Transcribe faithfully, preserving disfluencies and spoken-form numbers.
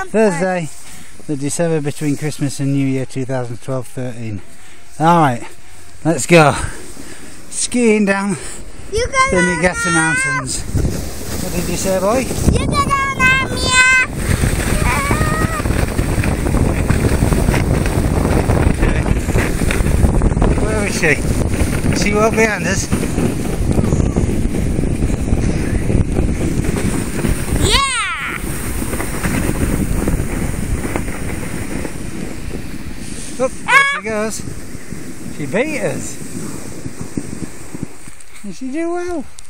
Thursday, the December between Christmas and New Year two thousand twelve thirteen. Alright, let's go. Skiing down You the Ninox Mountains. What did you say, boy? You can go now, Mia. Where is she? Is she well behind us? Yeah! Oh, there she goes. She beat us. Did she do well?